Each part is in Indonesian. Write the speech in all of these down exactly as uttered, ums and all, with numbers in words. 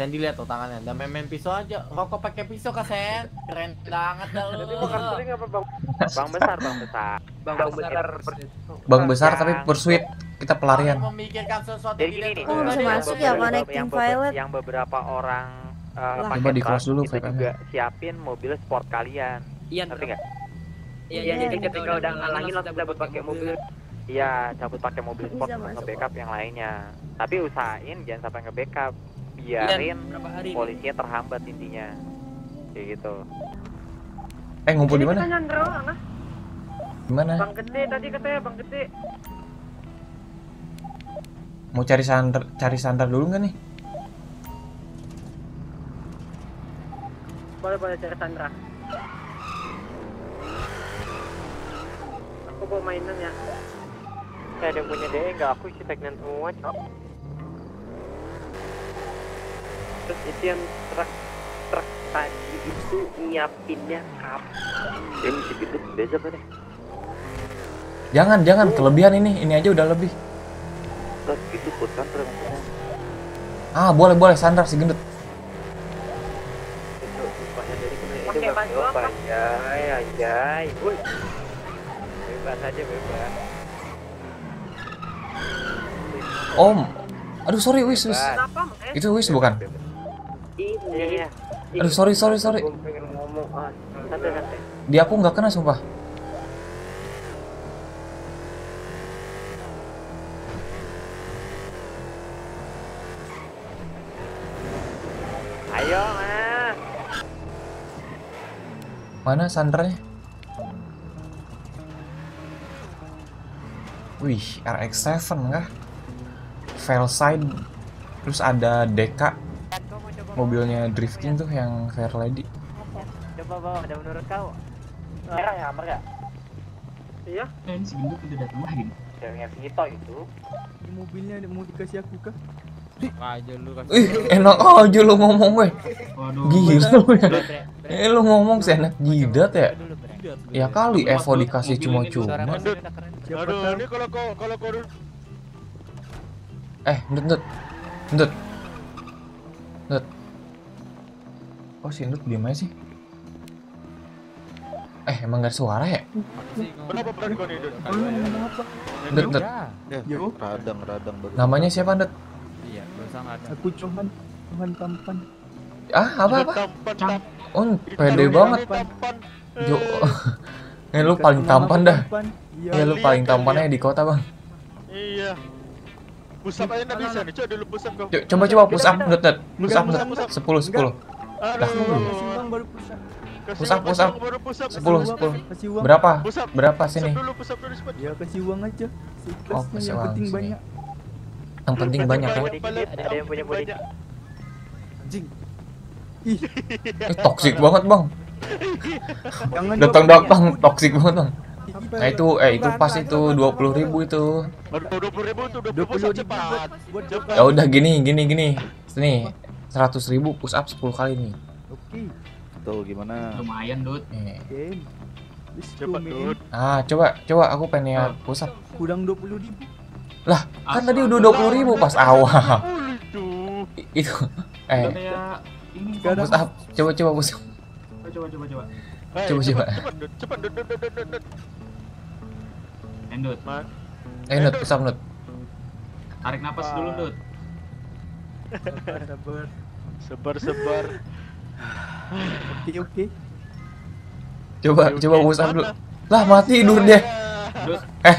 Sen dilihat tuh tangannya, dan main-main pisau aja. Rokok pakai pisau kah Sen? Keren banget dah lu. Jadi makan sering apa bang? Bang besar, bang besar. Bang besar. Bang besar tapi pursuit kita pelarian. Kami memikirkan sesuatu Jadi yang gini tidak nih. Oh, bisa terjadi. masuk ya, beberapa- connecting yang beber- violet. Yang beberapa orang uh, Lah. pakai Coba di truk close dulu itu vape-nya. juga siapin mobil sport kalian. Iya, Ngerti nggak? Iya, Iya, jadi iya. ketika udah ngalangin langsung cabut pakai mobil. Iya, cabut pakai mobil sport Bisa untuk masuk nge-backup yang lainnya. Tapi usahain jangan sampai nge-backup. Iya, Biarin berapa hari? polisinya terhambat intinya. Kayak gitu. Eh ngumpul di mana? Nyandro, Ana. Di mana? Bang Gede tadi katanya Bang Gede. Mau cari sandar, cari sandar dulu nggak nih? Boleh boleh cari Sandra. Aku bawa mainan ya. Eh, ada yang punya D E nggak? Aku isi tagnan semua, cok. Terus itu yang truk truk tadi itu nyiapinnya kapan? Ini si gendut beza apa deh? Jangan, jangan kelebihan ini. Ini aja udah lebih. Terus itu putar terus. Ah, boleh boleh sandar si gendut. Itu upahnya dari kemarin Pakai itu baju berapa? apa? Anjay, anjay. Woi. Bebas aja bebas. Om. Aduh sorry wis wis. Kenapa, men? Itu wis bukan? Ini ya. Aduh sorry sorry sorry. Gue pengen ngomong ah, santai-santai. Di aku nggak kena sumpah. Ayo, Mas. Mana sandarnya? Wih, R X tujuh kah? Failside. Terus ada D K. Mobilnya drifting tuh yang Fair Lady. Coba bawa, ada menurut kau? Merah ya, merah. Iya. Eh, ini si gendut udah datang lagi. Ceweknya Vito itu. Ini mobilnya ada mau dikasih aku kah? Aja lu kasih. Ih, enak aja lu ngomong weh. Waduh. Gila lu ya. Eh lu ngomong seenak jidat ya? Ya kali Evo dikasih cuma-cuma. Siapa Aduh, tahu? ini kalau kau kalau kau dulu Eh, Ndut, Ndut. Ndut. Ndut. Oh, si Ndut diem aja sih. Eh, emang gak ada suara ya? berapa peran kau nih, Dut? Oh, lu ngomong apa? Ndut, Ndut. Yo, Radang, radang baru. Namanya siapa, Ndut? Iya, bersama ada. aku Johan. Johan tampan. Ah, apa-apa? Tampan, tampan. Oh, pede banget. Tampan. Jo. Eh, lu paling tampan dah. Iya. Eh, lu paling tampan aja di kota, Bang. Iya. Pusap aja nggak bisa nih, coba dulu pusap kau. Co- Coba coba push up, Ndut, Ndut. Push up, Ndut. sepuluh, sepuluh. Aduh. Kasih uang baru pusat. Kasih Pusap, uang, pusap. baru pusap. sepuluh, Kasih uang, sepuluh. Kasih uang. Berapa? Pusap. Berapa Pusap sini? dulu, pusap dulu cepat. Ya kasih uang aja. Oh, Seikhlasnya kasih yang uang penting sini. banyak. Yang penting banyak ya. Ada yang punya body. Anjing. Ih, Eh, toksik banget, Bang. jangan Datang-datang toksik banget, Bang. Apa Nah ya? itu, eh itu pas itu dua puluh ribu itu. Baru dua puluh ribu tuh, dua dua puluh puluh pusap ribu cepat. buat Cepat. Ya udah gini, gini, gini. Sini, seratus ribu push up sepuluh kali nih. Oke. Tuh gimana? Lumayan, Dut. Nih. Oke. Let's go, Cepat, man. Dut. Ah, coba, coba aku pengen lihat push up. Kurang dua puluh ribu. Lah, kan tadi udah dua puluh ribu pas awal. Oh, itu. I- Itu, eh, Kayak ini Sekarang push up. Coba, coba push up. coba coba coba. Eh, Coba, cepat, coba. Cepat, Dut. Cepat, Dut, Dut, Dut, Dut, Dut. Endut, Ma- Eh, Nut, push up, Nut. tarik napas dulu, Dut. Sabar, sabar. Sebar, sebar. Oke, oke. Coba, Oke, coba oke. push up dulu. Mana? Lah, mati tidur dia. Dut, Eh,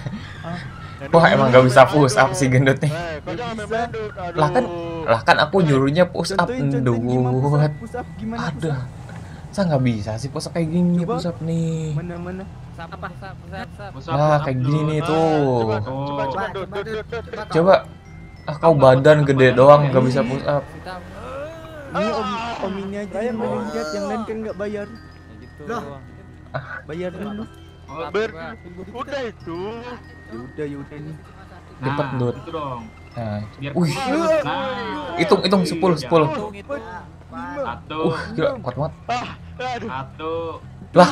wah emang gak bisa push up si gendut nih. Eh, kau jangan main-main, Dut. Aduh. Lah kan, lah kan aku nyuruhnya push up, Contohin, contohin gimana push Ndut. up, push up, gimana push Ada. up? Saya nggak bisa sih push up kayak gini Coba. push up nih. Mana, mana? Apa? Sap, sap, sap. push up, Nah, push up, kayak Dut. gini nih Ah, tuh. Cepat, Oh. cepat, cepat, Dut, Dut, Dut, Dut. Coba. Ah, kau badan gede doang nggak bisa push up. Kita Ini om, om ini aja yang lihat, yang lain kan nggak bayar. ya gitu. Bayar dulu. Oh, Ber, udah itu. Ya udah, ya udah nih. nah, Cepet, Dut. gitu dong. Nah, Biar wih, kurus, nah. hitung hitung sepuluh sepuluh. Satu, Uh, gila kuat banget. Aduh. satu. Lah,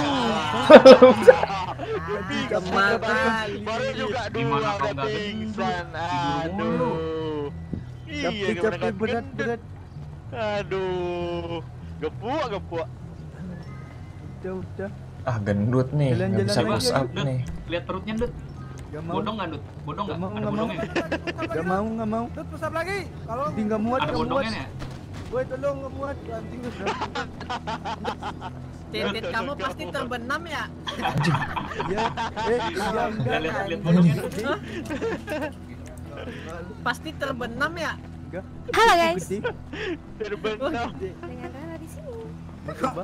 Pingsan. Baru juga Gimana dua kau udah nggak pingsan. gendut? Aduh. Iya, Capek, gimana capek, nggak berat, gendut? berat. Aduh. Gepuk, gepuk. Udah, udah. Ah gendut nih, nggak Jalan-jalan bisa aja, push up Dut, nih. lihat perutnya, Dut. Gak mau. Bodong nggak, Dut? Bodong Gak nggak? mau, Ada gak mau. bodongnya? Gak mau, gak mau. Tut, pusat lagi. Kalau Tapi gak muat, Ada gak muat. bodongnya ya? gue tolong nggak muat anjing udah. Titit kamu pasti terbenam ya? Ya, eh, ya enggak. Lihat, lihat, lihat bodongnya, Dut. Pasti terbenam ya? Enggak. Halo guys, Gede. Terbenam. dengan Rara di sini. Coba.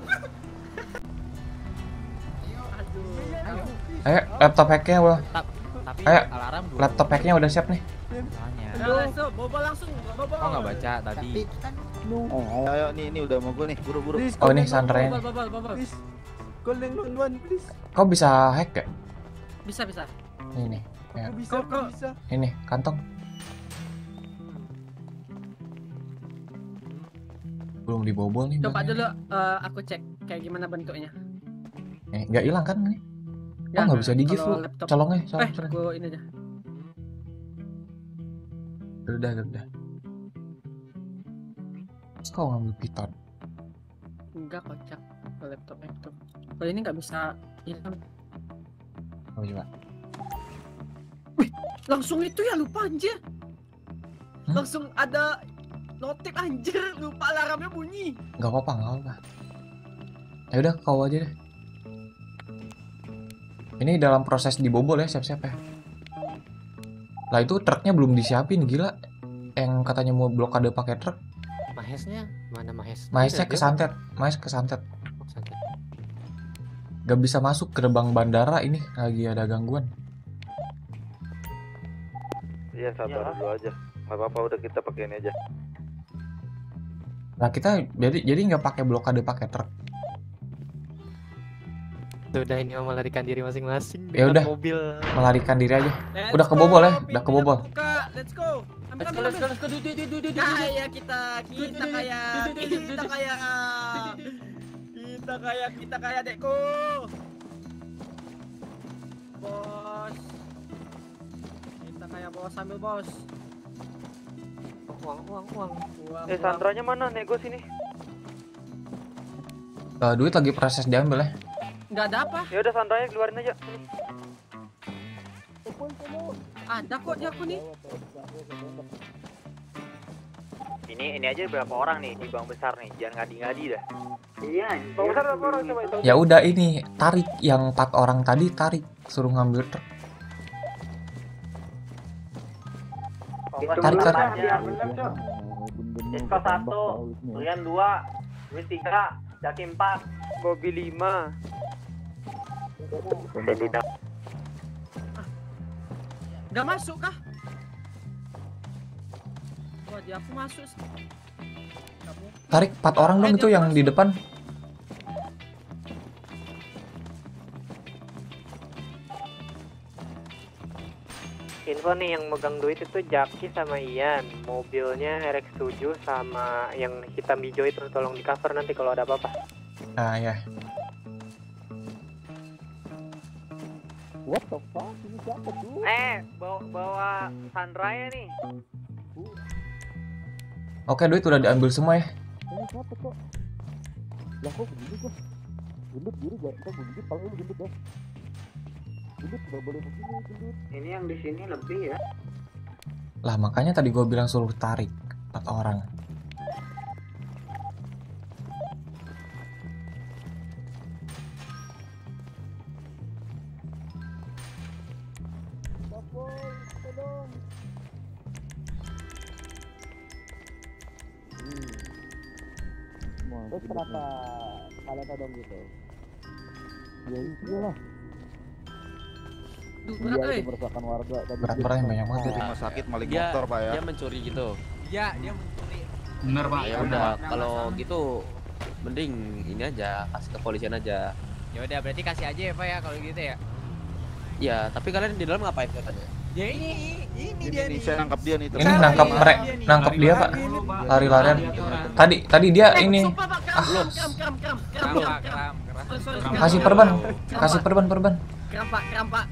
Ayo, laptop hacknya wah. Tapi Ayo, alarm dulu. laptop hacknya udah siap nih. Soalnya. Udah langsung, bobo langsung, bobo. Kok nggak baca tadi? Oh, ayo, ayo, nih, ini udah mau gue nih, buru-buru. Please, Oh ini call Sandra. Bobol, bobol, bobol. Please. Call nine one one, please. Kok bisa hack ya? Bisa, bisa. Ini, ya. Aku bisa, aku bisa. Ini kantong. Belum dibobol nih. Coba bannya. dulu eh, aku cek kayak gimana bentuknya. Eh, nggak hilang kan nih? Ya, Oh nggak bisa di give kalau lu. laptop- Colongnya, Eh, colong, colong. aku ini aja. Udah, udah. Terus kau ngambil piton. Enggak kocak ke laptop itu. Kalau ini nggak bisa hilang. Oh coba. Langsung itu ya lupa anjir. Hmm? Langsung ada notif anjir, lupa alarmnya bunyi. Nggak apa-apa, nggak apa-apa. Ya udah, kau aja deh. Ini dalam proses dibobol ya, siap-siap ya. Lah itu truknya belum disiapin, gila. Yang katanya mau blokade pakai truk, Mahesnya mana Mahes? Maesnya Dia- kesantet, Maes kesantet. Oh, santet. Gak bisa masuk ke gerbang bandara ini, lagi ada gangguan. Iya, sabar dulu aja. Nggak apa-apa, udah kita pakai ini aja. Nah kita jadi jadi nggak pakai blokade pakai truk. Sudah ini mau melarikan diri masing-masing Ya dengan udah. mobil. Melarikan diri aja. Let's Udah go, kebobol ya, udah pintunya kebobol. buka. Let's go. Ambil, Let's go, ambil, let's go, ambil. let's go, duduk, duduk, duduk, Kaya kita, kita kaya, kita kaya, kita kaya, kita kaya dekku. Bos, kita kaya bos, ambil bos. Uang, uang, uang. Uang, Eh, uang. Sandranya mana? Nego sini. Eh, duit lagi proses diambil ya. Nggak ada apa? Ya udah Sandranya keluarin aja. Ada kok di aku nih. Ini ini aja berapa orang nih di bank besar nih, jangan ngadi-ngadi dah. Iya. Bang besar berapa orang coba itu? Ya udah ini tarik yang empat orang tadi tarik, suruh ngambil truk. Tarik tarik. Isko satu, Rian dua, Wis tiga, Jaki empat. Bobby lima. Nggak masuk kah? Wah, di aku masuk. Kamu. Tarik empat orang dong itu yang di depan. Info nih yang megang duit itu Jaki sama Ian. Mobilnya R X tujuh sama yang hitam hijau itu tolong di cover nanti kalau ada apa-apa. Nah ya. What the fuck? Ini siapa tuh? Eh, bawa bawa Sandranya nih. Oke duit udah diambil semua ya. Ini siapa kok? Lah kok begini kok? Gendut diri gak? Kok begini? Kalau lu gendut ya? Gendut gak boleh begini, gendut. Ini yang di sini lebih ya. Lah makanya tadi gue bilang suruh tarik empat orang. Terus kenapa kalian dong gitu? Ya iyalah. Duh, Dia berat, itu eh. meresahkan warga. Tadi Berat dia- berat yang banyak banget. Di rumah sakit maling Dia- motor, Pak ya. Dia mencuri gitu. Ya, dia mencuri. Bener, Pak. Ya bener, udah, Pak. kalau gitu mending ini aja, kasih ke polisian aja. Ya udah, berarti kasih aja ya, Pak ya kalau gitu ya. Ya, tapi kalian di dalam ngapain katanya? Ya ini, ini Ini dia nih, nih. saya nangkap dia nih. Ini terus. nangkap Iya, mereka, iya, nih. nangkap dia pak. Dulu, Pak. Lari-larian. Lari aturan. Tadi tadi dia Eh, ini sumpah, Pak, kram, kram, kram, kram, kram, Keram, kram, Pak, kram. keram, keram. Sorry, sorry, Keram. kram. kasih perban, kasih perban perban. Kram, Pak, kram, Pak.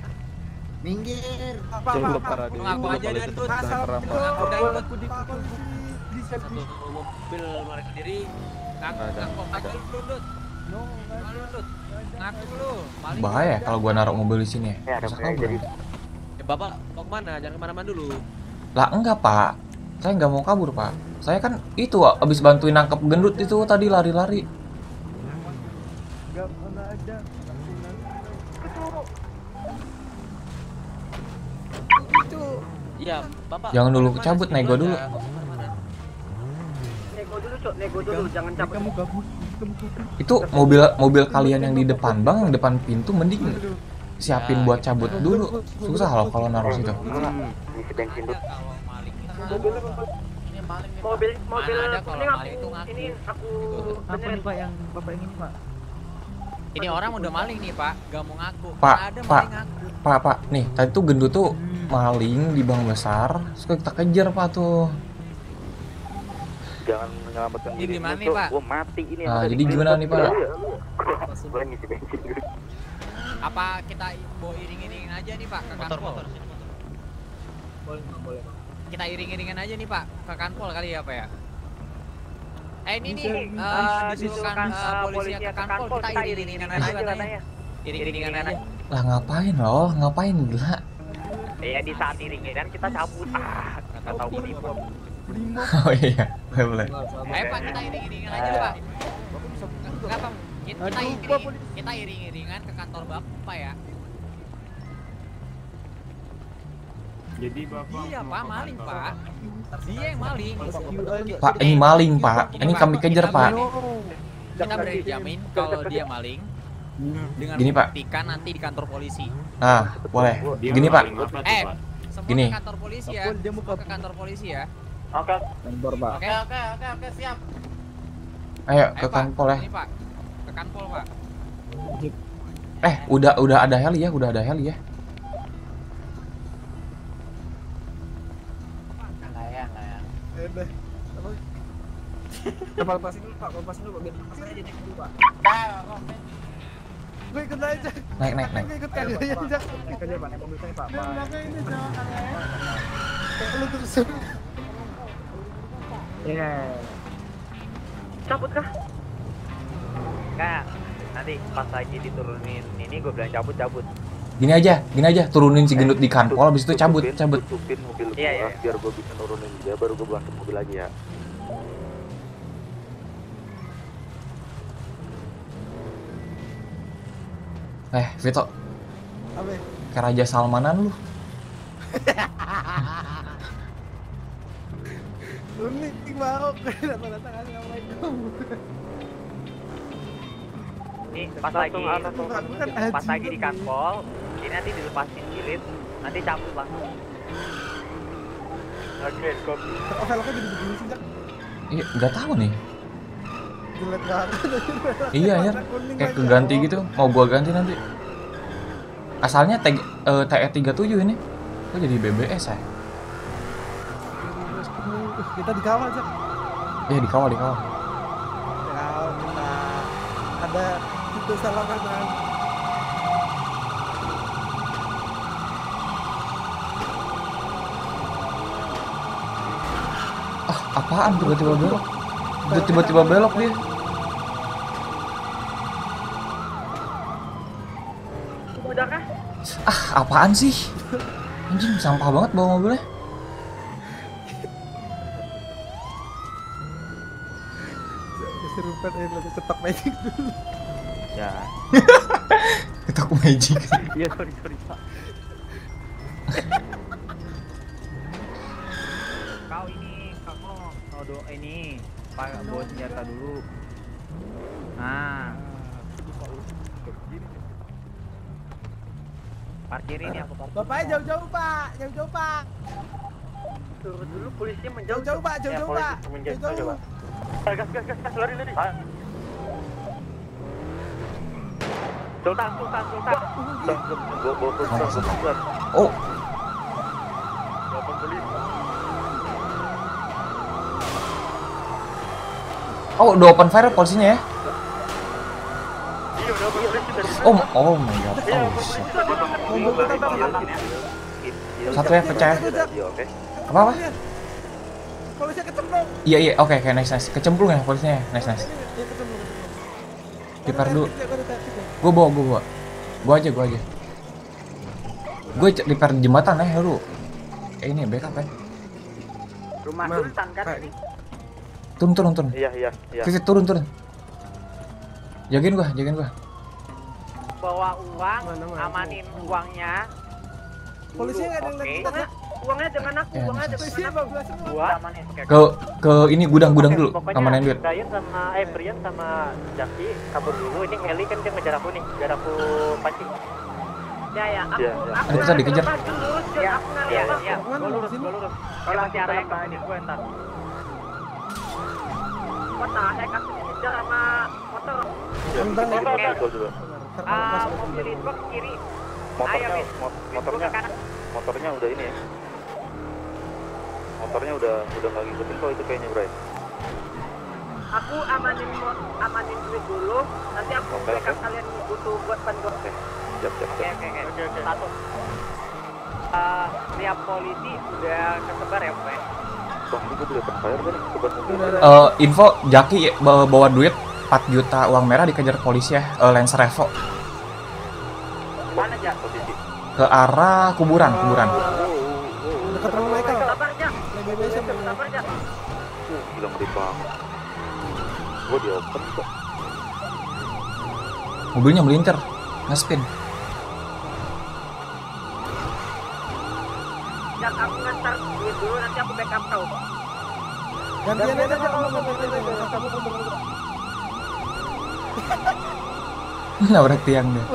Minggir. Coba parah dia. Ngaku aja Kalau dan itu tuh. tentang keram, Pak. Udah ikut. Aku di- aku di- di servis. Satu mobil mereka diri ngaku ngaku ngaku lu Dut. No, nggak Ngaku ada. Dut. Ngaku lu. Maling. Bahaya kalau gua naruh mobil di sini ya. Ya, ada Bisa kayak kabur. jadi Eh, Bapak mau kemana? Jangan kemana-mana dulu. Lah enggak pak, saya nggak mau kabur pak. Saya kan itu abis bantuin nangkep gendut itu tadi lari-lari. Nggak pernah ada. Itu. Iya, Bapak. Jangan dulu Kemana cabut, sih? nego Kemana? dulu. Kemana? nego dulu, Cok. Nego dulu, jangan cabut. Kamu gabut. Kamu gabut. Itu mobil mobil kalian yang di depan bang, yang depan pintu mending siapin buat cabut dulu. Susah loh kalau naruh situ. Hmm, ngisi bensin dulu. Kalau maling itu Ini maling nih, Pak. Mobil, mobil Mana ada kalau ini maling itu aku, ngaku. ini aku Apa benerin. nih Pak yang Bapak ingin Pak? ini orang udah maling nih, Pak. Gak mau ngaku. Pak, Mana ada Pak. maling ngaku. Pak pak, nih tadi tuh gendut tuh maling di bank besar, terus kita kejar pak tuh. Jangan menyelamatkan Ini diri di mana dulu, nih, Cok. Pak? Gua mati ini. Nah, ada jadi di gimana pintu. nih, Pak? Iya, iya. Gua ngisi bensin dulu. Apa kita bawa iring-iringin aja nih, Pak, ke kanpol? Boleh, Pak, boleh. Pak. Kita iring-iringan aja nih, Pak, ke kanpol kali ya, Pak ya? Eh, ini nih, Bisa, eh, bisa. disuruhkan Kan, eh, eh, polisi ke kanpol, kita iring-iringan aja katanya. Iring-iringan aja. Lah ngapain loh, ngapain gila? Ya di saat iringan kita cabut. Ah, nggak tahu beribu. Oh iya, boleh boleh. Eh, Pak, kita iring-iringan aja, Pak. Enggak, Pak. Kita, kita, iring, kita iring-iringan ke kantor Bapak ya. Jadi Bapak Iya, Pak, maling, Pak. Dia yang maling. Pak, ini maling pak, ini kami kejar pak. Kita berani jamin kalau dia maling dengan Gini, Pak. membuktikan nanti di kantor polisi. Nah, boleh. Dia Gini pak, maling apa tuh, Eh, Pak? semua Gini. ke kantor polisi ya. Dia mau Semua ke kantor polisi ya. Oke. Kantor, Pak. Oke. Oke, oke, oke, oke, siap. ayo Ayo, ke Pak. kanpol ya. Ini, Pak. Ke kanpol, Pak. Eh, udah udah ada heli ya, udah ada heli ya. Enggak ya, enggak ya. Eh deh. Apa? Coba lepasin dulu, Pak. Lepasin dulu, Pak. Biar lepasin aja cek dulu, Pak. Gue ikut aja. Naik naik naik. Gue ikut Ayo, kalian Pak, aja. Pak. Naik aja, Pak. Naik mobil saya, Pak. Dia Pak. belakang ini jangan ya. Lu terus. Iya. Cabut kah? Enggak. Nanti pas lagi diturunin ini gue bilang cabut cabut. Gini aja, gini aja, turunin si gendut di kanpol, habis itu cabut, Tutupin- cabut. tutupin mobil Iya, gua, iya. biar gue bisa nurunin dia baru gue bangkit mobil lagi ya. Eh, Vito, Apa? kayak Raja Salmanan lu. Lu nih mau kenapa datang assalamualaikum. Nih pas Langsung lagi atas Bukan, bukan pas haji, lagi di bukan. kanpol, ini nanti dilepasin jilid, nanti cabut langsung. Oke, kopi. Kok velgnya jadi begini sih, Jak? Iya, nggak tahu nih. Jelek banget. Iya ya, Warna kuning kayak lagi. keganti gitu. Mau gua ganti nanti. Asalnya T eh, T R tiga puluh tujuh ini. Kok jadi B B S ya? Kita dikawal, Jak. Iya, dikawal, dikawal. Ya, kita ada itu salah kanan. Ah, apaan tiba-tiba belok? Udah tiba-tiba belok dia. Udah kah? Ah, apaan sih? Anjing, sampah banget bawa mobilnya. Keserupan eh lagi ketok magic dulu. Ya. Ketok magic. Iya, sorry sorry Pak. Kau ini, kamu mau do ini, pak bawa senjata dulu. Nah, parkirin ya aku parkir. Bapaknya jauh-jauh, Pak. Jauh-jauh, Pak. Turun dulu polisi menjauh. Jauh-jauh, Pak. Jauh-jauh, Ya, Pak. polisi menjauh, Jauh-jauh. coba. Gas gas gas gas lari lari. Sultan Sultan Sultan. Bawa bawa Sultan Sultan. Oh, Bawa polisi. oh udah open fire polisinya ya? Iya, udah bawa polisi dari Oh, oh my god. Oh, shit. Satu ya, pecah ya. Radio, oke. Apa apa? Polisinya kecemplung. Iya iya, oke oke nice nice. Kecemplung ya polisinya, nice nice. Iya kecemplung. kecemplung. Repair dulu. Gua ada taktik ya. Gue bawa, gue bawa. Gue aja, gue aja. Gue repair jembatan ya lu. Eh ini backup ya. Rumah Man, Sultan kan Pak. ini. Turun turun turun. Iya iya iya. Visit turun turun. Jagain gua, jagain gua. Bawa uang, Mana, mana? amanin uangnya. Polisinya nggak ada yang Oke. lihat kita. Uangnya jangan aku, Ya, uangnya nice. jangan Polisinya aku. bagus semua. Gua amanin. Oke, Ke ke ini gudang gudang dulu. Pokoknya Amanin duit. Brian sama eh Brian sama Jaki kabur dulu. Ini Eli kan dia ngejar aku nih, ngejar aku pancing. Ya ya, aku Iya, iya. aku Ada kita lagi dikejar. lurus, lurus, Iya, aku nggak iya, lihat. iya. Mana Gua lurus, sini? gua lurus. Kalau masih arah yang ini gue ntar. kota, saya kasih dikejar sama motor. Iya. Bang, bang, Betul, bang. betul dulu. Ah, mobil itu ke kiri. Motornya, Ayo, Win. mot- Win, motornya, gua ke kanan. motornya udah ini ya. Motornya udah udah nggak ngikutin kok itu kayaknya Bray. Aku amanin mo- amanin duit dulu. Nanti aku Oke, backup oke. kalian butuh buat bantu. Oke, siap siap Oke siap. oke oke. Satu. Eh, tiap polisi udah kesebar ya, Pak? Bang, ini gue beli open fire kan? Coba mobil. Eh info Jaki bawa, bawa duit empat juta uang merah dikejar polisi ya. Eh, Lancer Revo Mana aja? Posisi. ke arah kuburan, kuburan. Dekat rumah Michael. Sabar aja. Lebih biasa Sabar aja. Uh, gila ngeri banget. Gue di open kok. Mobilnya melintir, nge-spin. Jak aku ngantar duit dulu nanti aku backup kau. Gantian aja kalau mau gantian aja. Kamu kamu. Nabrak tiang deh.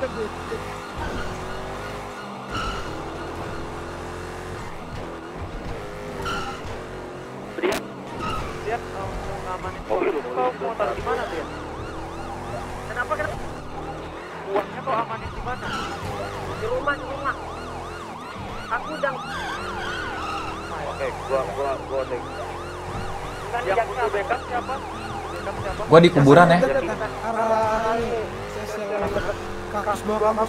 Brian, dia mau ngamanin Mobil, polisi. mobil, Kau mobil. mau taruh di mana Brian? Kenapa kenapa? Uangnya kau amanin di mana? Di rumah di rumah. Aku udah Oke, gua gua gua take. kan Yang jak butuh backup siapa? Backup siapa? Gua di kuburan ya. Dekat arah ini. Saya kampus bawa kampus.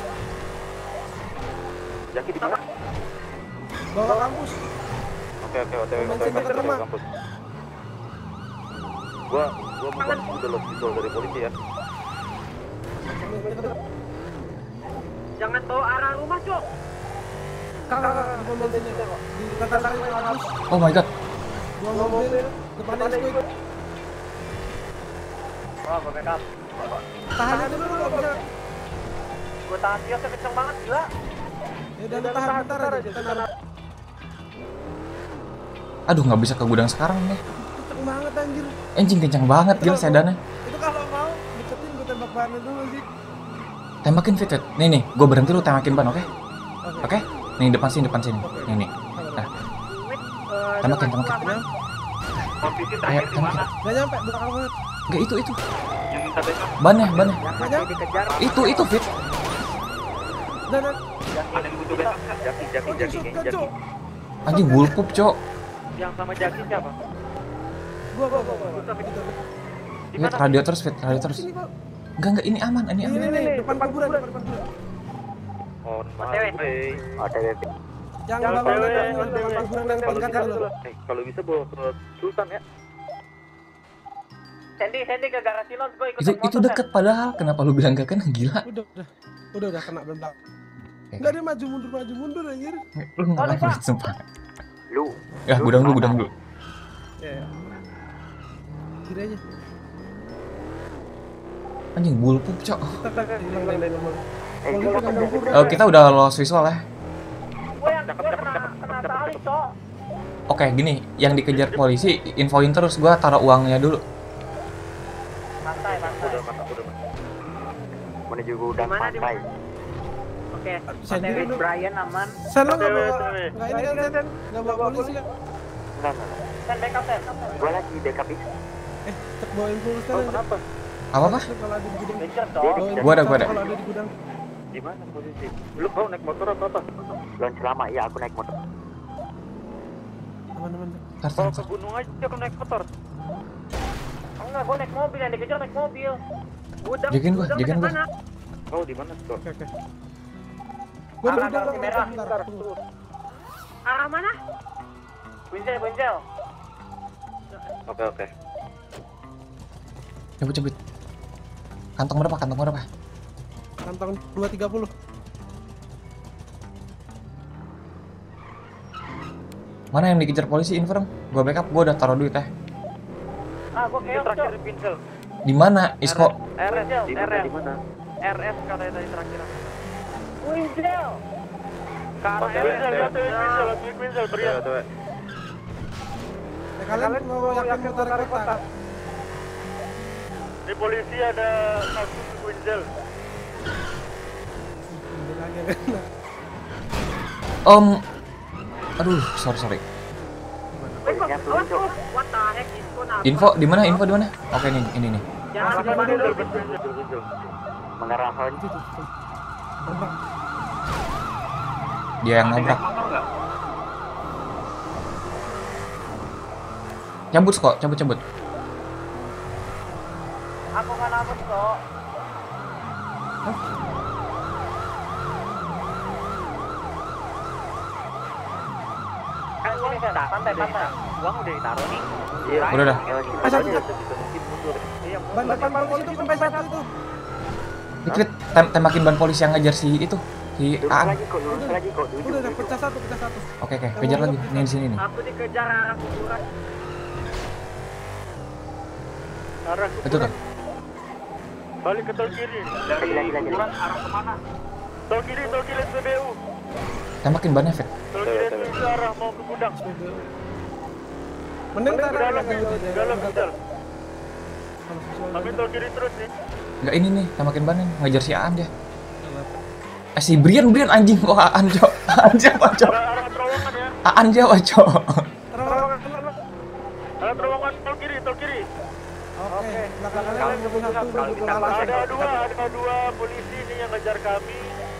Jaki di mana? Bawa kampus. Oke oke oke oke Bensin dekat rumah. kampus. Gua gua mau udah lost visual dari polisi ya. jangan bawa arah rumah, Cok. Kakak, kakak, di bensinnya. Di dekat kampus. Oh my god. Dua mobil. Depannya squid. Oh, gua backup. Tahan aja dulu kalau bisa. Gua tahan kiosnya kenceng banget gila. Ya udah lu tahan bentar aja. Tenang. Aduh nggak bisa ke gudang sekarang nih. Kenceng banget anjir. Anjing kencang banget gila sedannya. Itu kalau mau deketin gue tembak bahannya dulu sih. Tembakin fit fit. Nih nih, gue berhenti lu tembakin ban, oke? Oke. Oke? Nih depan sini, depan sini. Nih nih. Nah, tembakin, tembakin. Posisi Ayo, terakhir di mana? tembakin. Gak nyampe belakang banget. Enggak itu itu. Yang minta backup. Bannya, bannya. Yang masih dikejar. Itu itu fit. Dan dan Ada yang butuh backup nggak? Jaki Jaki oh, Jaki Yusuf, geng kan, Jaki. Cok. Anjing bullpup, Cok. Yang sama Jaki siapa? Gua gua gua gua. Di Lihat mana? radio terus fit, radio terus. Sini, Pak. Enggak enggak ini aman, ini Ini aman. nih, depan kuburan, depan depan kuburan. On my O T W. way. O T W. Yang Yang bawah cewek, depan yang depan cewek. kuburan yang Kalau tingkat bisa, dulu. eh kalau bisa bawa ke Sultan ya. Sandy, Sandy ke garasi Lons, gua ikut Itu naik itu motor, deket padahal. Kenapa lu bilang gak kena? Gila. Udah, udah. Udah udah kena belakang. Oke. Enggak dia maju mundur maju mundur anjir. Lu nggak fit sumpah. Lu. Ya, gudang dulu, gudang dulu. Ya. ya. Kiri aja. Anjing bullpup, Cok. Kita tak hilang dari normal. Eh, Kalau gua pegang dapur. Eh, kita udah lost visual ya. Gua yang gua kena kena tali, Cok. Oke, gini, yang dikejar polisi infoin terus, gua taruh uangnya dulu. Santai, santai. udah masuk udah masuk. Menuju gudang pantai. Oke. Sendiri lu. Brian aman. Sen lu enggak Cewek, bawa. cewek. Enggak ini kan Sen. Enggak bawa polisi kan? Enggak enggak. Sen backup, Sen. Gua lagi backup itu. Eh, cek bawa info Oh, sekarang. kenapa? Apa apa? Cek kalau ada di gudang. Kejar dong. Bawa info Gua ada, gua ada. Kalau ada di gudang. Di mana posisi? Lu kau naik motor atau apa? Belum selama ya aku naik motor. Aman-aman. Tar, tar, Bawa ke tar. gunung aja aku naik motor. Enggak, gua naik mobil, yang dikejar naik mobil. Gudang. Jagain gua, gudang jagain dekat gua. mana? Kau di mana, Cok? Oke, oke. Gua Arah udah garasi merah. bentar. Tunggu. Arah mana? Winjel, Winjel. Oke oke. Cabut cabut. Kantong berapa? Kantong berapa? Kantong dua tiga puluh. Mana yang dikejar polisi? Info dong. Gua backup, gua udah taruh duit ya. Ah, gua keok terakhir pincel. Di mana, Isko? R S, Di mana di mana? R S katanya tadi terakhir. Winzel. Ke arah Oke, R S. Winzel, Winzel, Tuh, tuh. Ya, kalian mau yakin mau tarik kota? Di polisi ada kasus Winzel. Om, aduh, sorry sorry. Info di mana? Info di mana? Oke nih, ini nih. Mengarah aja. Dia yang nabrak. Cabut kok, cabut cabut. Aku nggak nabut kok. Pantai, pantai. Uang udah ditaruh nih. Udah dah. Ban depan polisi itu sampai satu itu. Dikit tem tembakin ban polisi yang ngejar si itu, si Aan. Udah udah pecah satu, pecah satu. Oke oke, kejar lagi. Ini di sini nih. Aku dikejar arah kuburan. Arah Itu kuburan. tuh. Balik ke tol kiri. Dari kuburan arah kemana? Tol kiri, tol kiri S P B U. Tembakin bannya, Fit. Tol kiri itu arah mau ke gudang. Mending Ke tarik dalam, aja gitu. ke dalam, ke dalam. Kami tol kiri terus nih. Enggak ini nih, tembakin bannya ngejar si Aan dia. Eh si Brian, Brian anjing kok Aan, Cok. Aan siapa, Cok? Arah terowongan ya. Aan siapa, Cok? Terowongan. Arah terowongan tol kiri, tol kiri. Oke, belakang kalian ada satu. Ada dua, ada dua polisi nih yang ngejar kami.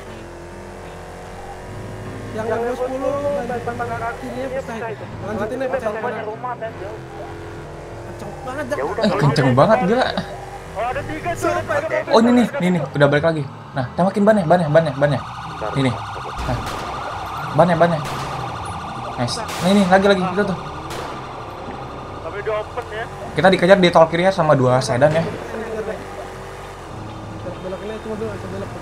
Yang yang sepuluh dan depan kirinya pecah itu. Lanjutinnya pecah banyak. Rumah dan jauh. Kenceng banget dah. Eh kenceng banget gila. Oh ada tiga tuh. Oh ini nih, nih nih, udah balik lagi. Nah, tembakin bannya, bannya, bannya, bannya. Ini nih. Nah. Bannya, bannya. Nice. Nah ini lagi lagi itu tuh. Kami di open ya. Kita dikejar di tol kiri ya sama dua sedan ya. Belok ini cuma dulu, coba belok.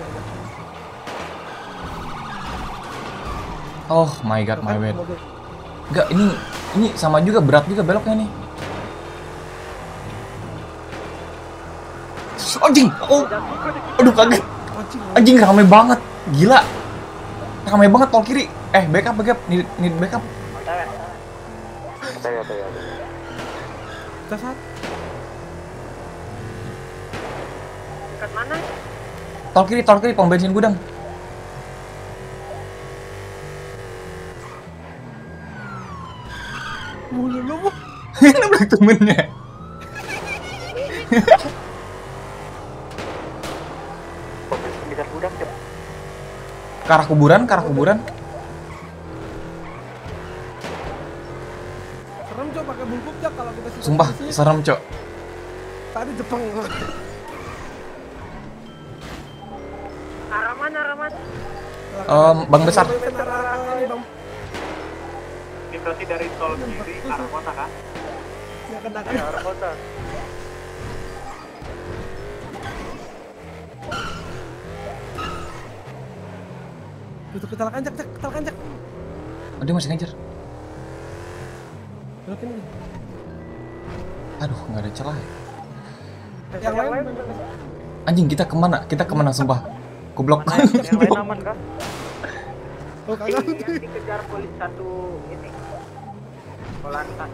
Oh my god, my bad. Enggak, ini ini sama juga berat juga beloknya nih. Anjing. Oh. Aduh kaget. Anjing rame banget. Gila. Rame banget tol kiri. Eh, backup backup. Need, need backup. Saya saya. Dasar. Dekat mana? Tol kiri, tol kiri, pom bensin gudang. Mulu lu. Nabrak temennya. Dekat gudang, Cok. Ke arah kuburan, ke arah kuburan. Serem Cok pakai bulkuk Jak kalau kita sih. Sumpah, serem, Cok. Tadi Jepang. Arah mana, arah mana? Um, Bang besar. Ini berarti dari tol kiri arah kota kan? Ya kena Ya, arah kota. Tutup kecelakaan Jak, Jak, kecelakaan Jak. Oh, dia masih ngejar. Belok ini. Aduh, nggak ada celah. Yang lain Anjing, kita kemana? Kita kemana sumpah? Goblok. Yang lain aman kan? Oh, kagak. Yang dikejar polisi satu ini. Polantas.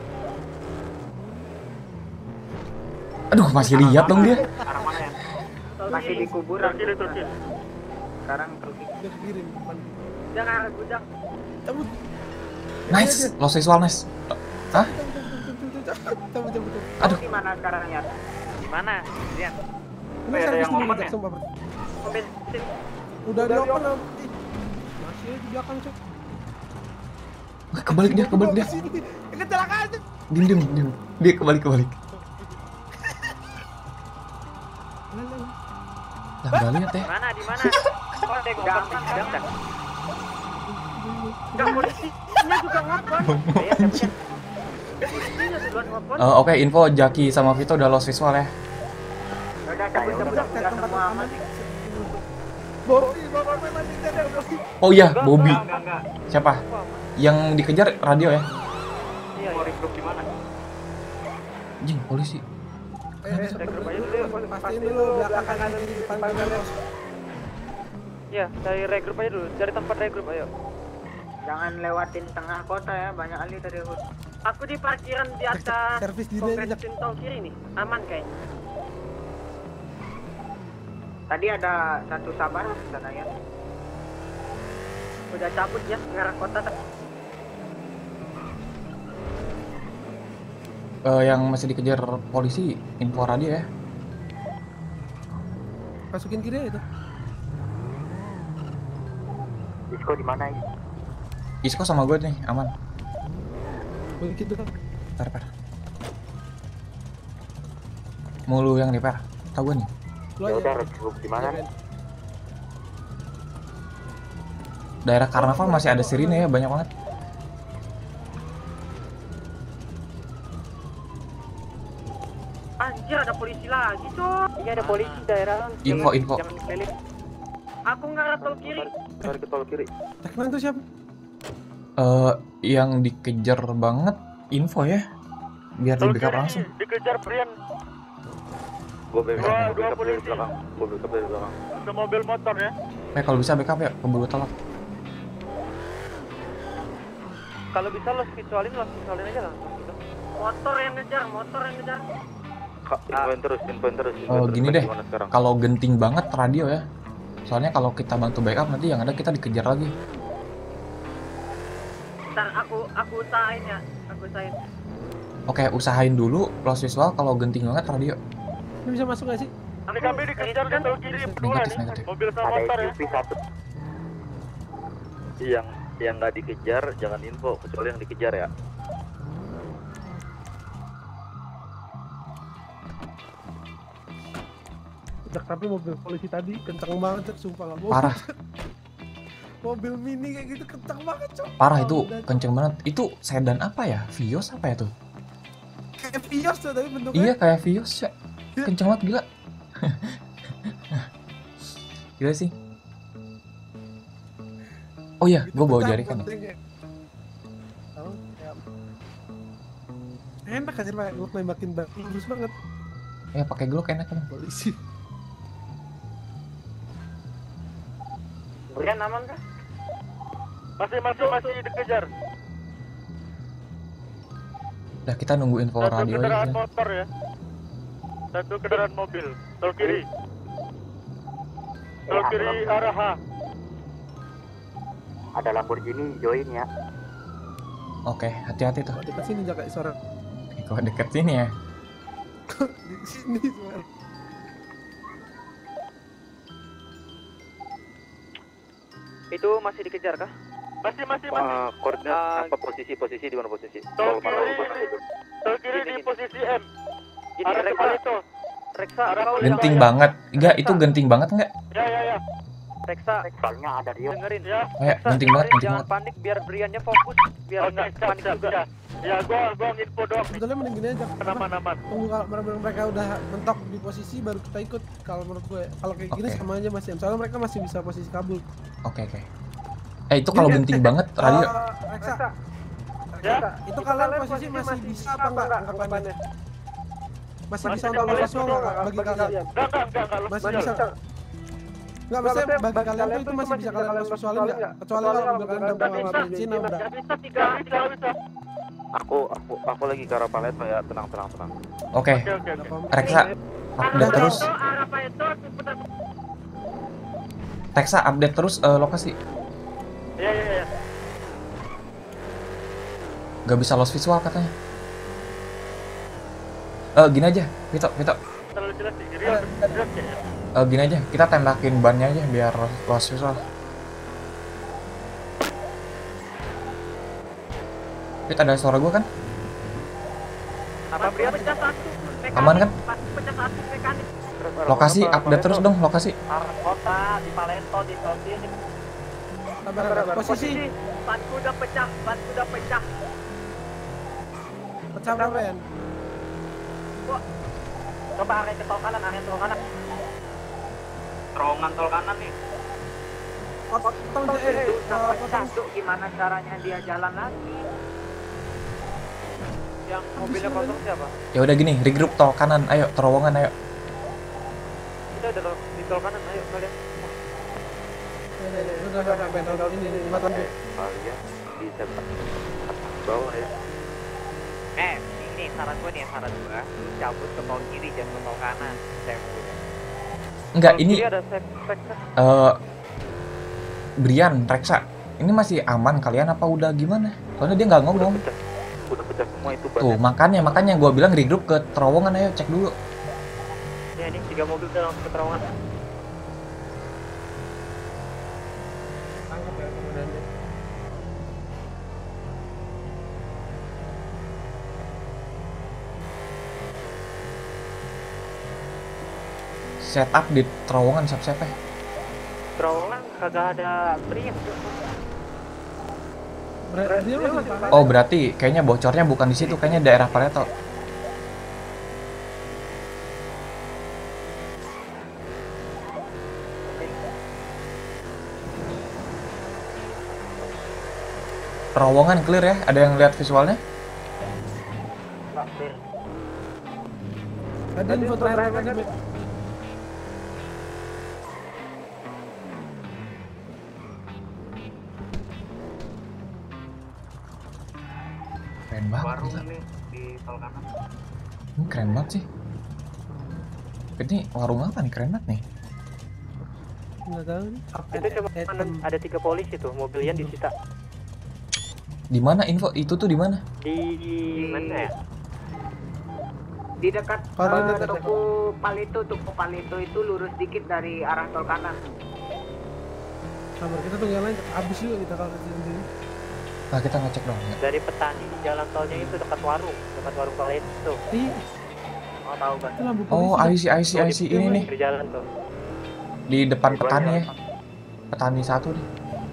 Aduh, masih lihat dong dia. Arah mana ya? Masih di kuburan. Kiri, kiri. Sekarang ke Dia ke kiri depan. Jangan arah gudang. Cabut. Nice, lost visual nice. Hah? Cabut, cabut, cabut. Aduh. Di mana sekarang ya? Di mana? Lihat. Ini ada servis yang dulu open Jak, ya? sumpah. Bro. Bensin. Udah di open nanti. Masih di belakang Cok. Wah, kebalik dia, kebalik dia. Sini. Kecelakaan Cok. Diem, diem, diem. Dia kebalik, kebalik. Lah, nggak lihat ya. Mana? Di mana? Oh, ada yang open di gudang kan? Enggak polisinya juga ngapun. Ya, Polisinya duluan telepon. Eh, Oke, info Jaki sama Vito udah lost visual ya. Udah cabut cabut udah semua aman. Bobby, bapaknya masih ada Bobby. Oh iya, Bobby. Enggak, enggak. Siapa? Yang dikejar radio ya? Iya, mau regroup di mana? Jing, polisi. Eh, Regroup aja dulu ya. pastiin dulu belakang kanan kiri depan kanan. Iya, cari regroup aja dulu. Cari tempat regroup ayo. Jangan lewatin tengah kota ya, banyak ali tadi aku. Aku di parkiran di atas Servis di Kongres aja. Tol kiri nih. Aman kayaknya. Tadi ada satu sabar di sana ya. Udah cabut ya ngarah kota. Eh, yang masih dikejar polisi, info radio ya. Masukin kiri aja itu. Disko di mana ya? Isko sama gue nih, aman. Boleh gitu kan. Per, per. Mulu yang di per. Tahu gue nih. Lu Ya aja. udah regroup di mana? Daerah Karnaval masih ada sirine ya, banyak banget. Anjir ada polisi lagi tuh. Iya ada polisi daerah. Info, info. Jangan keliling. Aku ngarah tol kiri. Cari ke tol kiri. Tekman tuh siapa? Eh, yang dikejar banget info ya. Biar di backup langsung. Dikejar Brian. Gue backup, Dua- dua backup dari polisi. belakang. Gue backup dari belakang. Ke mobil motor ya. Eh, kalau bisa backup ya, keburu telat. Kalau bisa lo visualin lo visualin aja langsung gitu. Motor yang ngejar, motor yang ngejar. Kak, infoin terus, infoin terus. Oh, infoin terus. gini Baik, deh. gimana sekarang? Kalau genting banget radio ya. Soalnya kalau kita bantu backup nanti yang ada kita dikejar lagi. Ntar aku aku usahain ya, aku usahain. Oke, usahain dulu lost visual kalau genting banget radio. Ini bisa masuk gak sih? Ini kami dikejar di tol kiri berdua Negatif, nih. negatif. Mobil sama Ada motor ya. S U V satu. Yang yang nggak dikejar jangan info kecuali yang dikejar ya. Jak, tapi mobil polisi tadi kencang banget, Cok, sumpah nggak bohong. Parah, Mobil mini kayak gitu kencang banget, Cok. parah itu Udah, Cok. kenceng banget. Itu sedan apa ya? Vios apa ya tuh? Kayak Vios tuh tapi bentuknya. Iya kayak Vios ya. Kenceng banget gila. Gila sih. Oh iya, Gitu gue bawa kencang jarikan. kontengnya. Tahu, kayak- Enak aja Pak, lu nembakin bak lurus banget Ya pakai Glock enak kan. polisi. Brian aman kah? Masih masih masih dikejar. Nah kita nunggu info Satu radio kendaraan aja. motor ya. Satu kendaraan mobil. Tol kiri. Tol kiri arah H. Ada Lamborghini join ya. Oke, hati-hati tuh. Kok dekat sini jaga suara Kok deket sini ya. di sini suara. Itu masih dikejar kah? Masih masih masih. Uh, koordinat Ah, apa posisi posisi di mana posisi? Tol Tol mana? kiri. Tol kiri di posisi M. Gini Arah Reksa, depan itu. Reksa, Arah kau polisi. Genting banget. Enggak, itu genting banget enggak? Ya ya ya. Reksa, Soalnya ada Rio. dengerin. Ya. Kayak Reksa, genting banget, dengerin, genting jangan banget. panik biar Briannya fokus, biar Oke, nggak siap panik siap juga. ya. Ya gua gua info doang. Sebetulnya mending gini aja. Aman aman. Tunggu kalau benar-benar mereka udah mentok di posisi baru kita ikut. Kalau menurut gue, kalau kayak gini Oke. sama aja masih. Soalnya mereka masih bisa posisi kabul. Oke, oke. Eh itu kalau genting banget radio. Eh, Reksa, Ya. itu kalian posisi masih bisa apa enggak anggapannya? Masih bisa untuk lolos visual nggak bagi kalian? Enggak enggak enggak enggak lu Masih bisa. bisa. Enggak, maksudnya bagi kalian tuh itu masih bisa kalian lolos visualin nggak? Kecuali kalau mobil kalian udah Nggak bawa bisa, bensin udah. Nggak bisa tiga, Enggak bisa enggak bisa. Aku aku aku lagi ke arah Paleto ya. Tenang tenang tenang. Oke, Oke oke oke. Reksa update terus. Arah apa itu? Putar. Reksa update terus eh, lokasi. Iya iya iya. Gak bisa lost visual katanya. Eh gini aja, Vito, Vito. Terlalu jelas sih. Rio Rio kayaknya. Eh gini aja, kita tembakin bannya aja biar lost visual. Fit, ada suara gua kan? Apa Brian? Pecah satu. Mekanik. Aman kan? Pasti pecah satu mekanik. Lokasi update terus dong, lokasi. Arah kota di Palento di tol sini. Sabar, sabar. Posisi Banku udah pecah, banku udah pecah. Pecah berapa ya? Coba area ke tol kanan, area tol kanan. Terowongan tol kanan nih. Potong Tuh, eh, eh, sama potong. satu gimana caranya dia jalan lagi? Yang mobilnya kosong siapa? Ya udah gini, regroup tol kanan, ayo terowongan ayo. Kita udah di tol kanan, ayo kalian. Udah, udah, udah, udah, ini, ini, lima tahun. Kalian bisa bawah ya. Eh, ini saran gue nih, saran gue. Lu cabut ke tol kiri, jangan ke tol kanan. Saya mau punya. Enggak, Tol ini kiri ada sek sek sek. eh Brian, Reksa, ini masih aman kalian apa udah gimana? Soalnya dia nggak ngomong. Udah pecah semua itu Tuh, bannya. makanya makanya gue bilang regroup ke terowongan, ayo cek dulu. Ya ini tiga mobil udah langsung ke terowongan. Tangkap ya kemudian dia. Setup di terowongan siap-siap ya. Terowongan kagak ada Brian. Ber- Dia masih dipakai. Oh, berarti kayaknya bocornya bukan di situ, kayaknya daerah Pareto. Terowongan clear ya? Ada yang lihat visualnya? Tadi info terakhir lagi. Mit. Keren banget Warung gila. nih di tol kanan. Ini keren banget sih. Ini warung apa nih? Keren banget nih. Nggak tahu nih. Itu cuma ada tiga polisi tuh, mobilnya disita. Di mana info itu tuh di mana? Di mana ya? Di dekat Parah, eh, dekat, toko Palito, toko Palito itu lurus dikit dari arah tol kanan. Sabar, kita tunggu yang lain. Abis juga kita kalau ke sini. Nah, kita ngecek dong ya. Dari petani di jalan tolnya itu dekat warung, dekat warung tol itu. Ih, Mau tahu kan? itu lampu Oh, polisi. I see, I see, I see. Ini nih. Di jalan tuh. Di depan petani ya. Petani satu nih.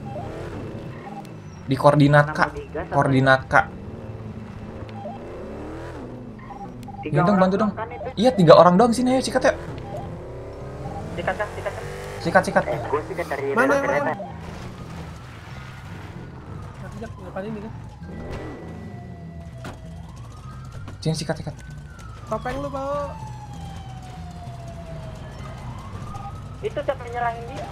Di koordinat Kak. Koordinat Kak. Ini dong, bantu dong. Iya, tiga orang doang sini, ayo sikat ya. Sikat kan, sikat kan. Sikat, sikat. Gue sih kan dari Mana, kereta. mana? Nanti Jak, depan ini kan. Sini sikat, sikat. Topeng lu bawa. Itu siapa yang nyerangin dia?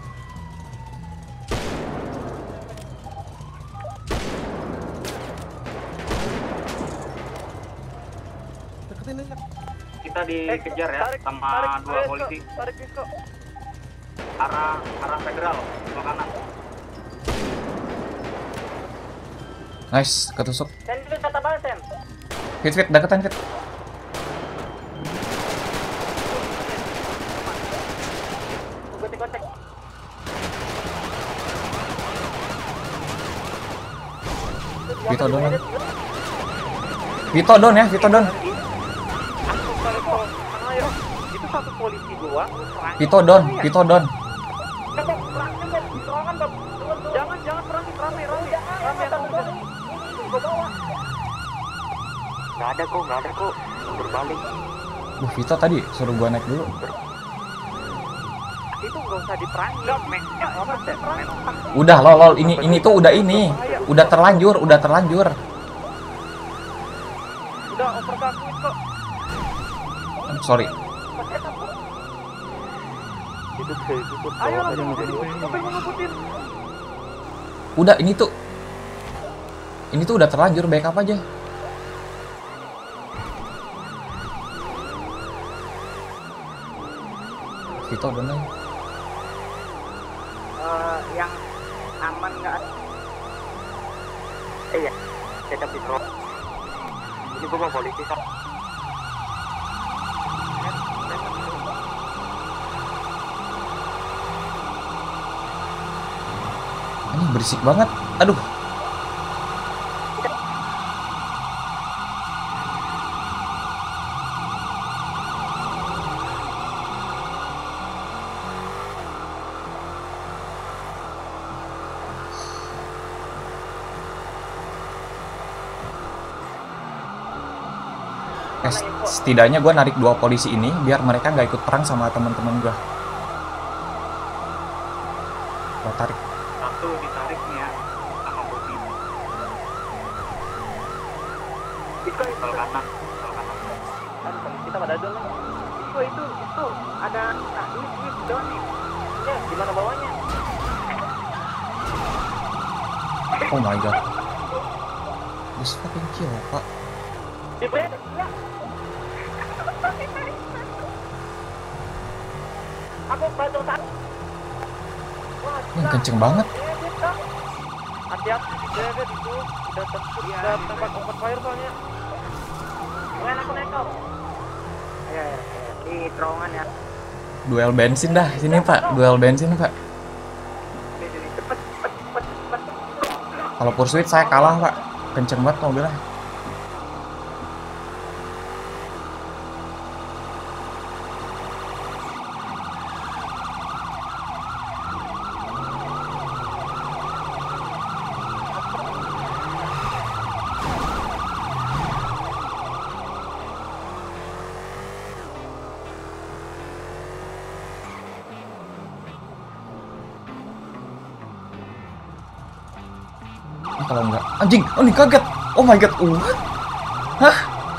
Deketin aja. Kita dikejar ya sama dua polisi. Tarik Disco. Arah arah federal tol kanan. Nice, ketusuk. Dan itu kata Balsem. Fit, fit, deketan, fit. Gotek-gotek. Vito don. Vito don ya, Vito don. Aku balik tol. Ayo. Itu satu polisi gua. Vito don, Vito don. Jangan, jangan perang, rame, rame. Rame, rame. Gua bawa. Nggak ada kok, nggak ada kok. Berbalik. Duh, Vito tadi suruh gua naik dulu. Itu nggak usah diperangin. Nggak, men. Apa sih? Udah, lol, lol. Ini, ini tuh udah ini. Udah terlanjur, udah terlanjur. Udah overgakuin kok. Sorry. Itu bisa ditutup. Ayo kalau langsung tadi ngebutin. jadi- Apa yang mau ngebutin? Udah, ini tuh. Ini tuh udah terlanjur, backup aja. Vito don aja. Eh, yang aman nggak? Eh ya, tetap di drop. Ini gue mau polisi kan? Ini berisik banget. Aduh. Eh, setidaknya gue narik dua polisi ini biar mereka nggak ikut perang sama teman-teman gue. Gue tarik. Satu ditarik nih ya sama Bobby. Iko itu. Kalau kanan, kalau kanan. Kan kita pada dong. Iko itu itu ada nah ini ini doang nih. Ya, di mana bawahnya? Oh my god. This fucking kill, Pak. Di bawah. Aku bantu satu. Ini kenceng banget. Hati-hati di jaga itu udah tempur udah tempat open fire soalnya. Gimana aku naik kau? Ayo ayo di terowongan ya. Duel bensin dah sini Pak. Duel bensin Pak. Cepet cepet cepet cepet. Kalau pursuit saya kalah Pak. Kenceng banget mobilnya. Kalau enggak, anjing, oh nih kaget, oh my god, what? Hah?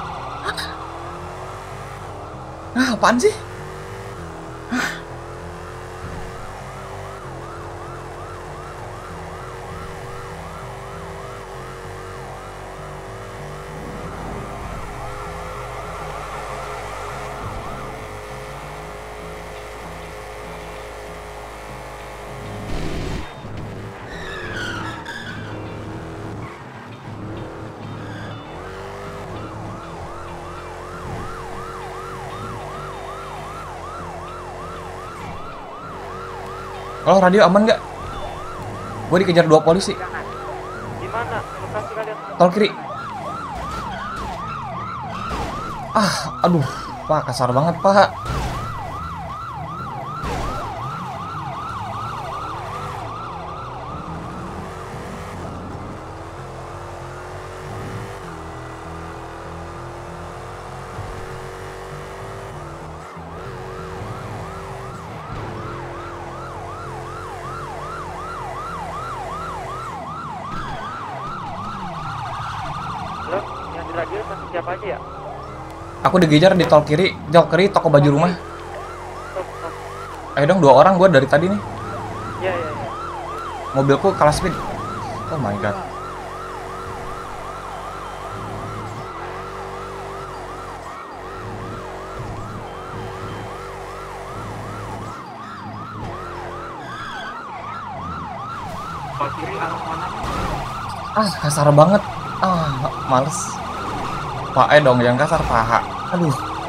Hah, apaan sih? Hah? Oh, radio aman nggak? Gue dikejar dua polisi. Di mana lokasi kalian? Tol kiri. Ah, aduh, Pak, kasar banget, Pak. Lo yang di radio masih siapa aja ya? Aku dikejar di tol kiri, tol kiri toko baju rumah. Ayo dong, dua orang gue dari tadi nih. Iya, iya, iya. Mobilku kalah speed. Oh my god. Tol kiri arah mana? Ah, kasar banget. Ah, males. Pak, eh dong, yang kasar paha. Aduh.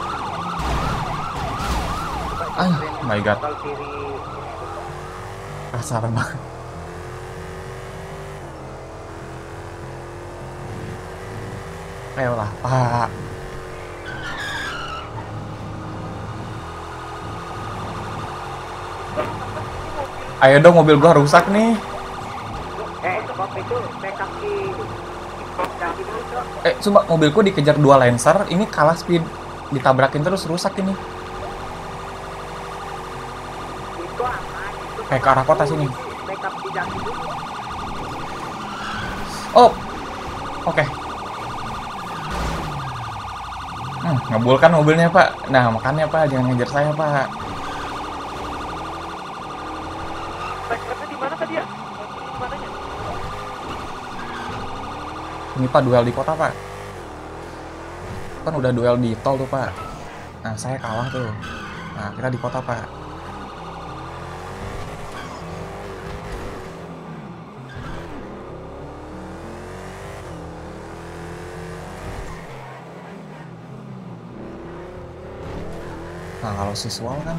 Ah, my god. Tol kiri. Kasar banget. Ayolah, Pak. Ayo dong, mobil gua rusak nih. Eh, kok itu backup di dari dulu, Cok. Eh, sumpah mobilku dikejar dua Lancer, ini kalah speed. Ditabrakin terus, rusak ini. Itu aman, itu Kayak ke arah kota sini. backup di dari dulu. Oh, oke. Hmm, ngebul kan mobilnya, Pak. Nah, makanya, Pak, jangan ngejar saya, Pak. Backupnya di mana tadi ya? Di mananya? Ini, Pak, duel di kota, Pak. Kan udah duel di tol tuh, Pak. Nah, saya kalah tuh. Nah, kita di kota, Pak. Nah, kalau siswal kan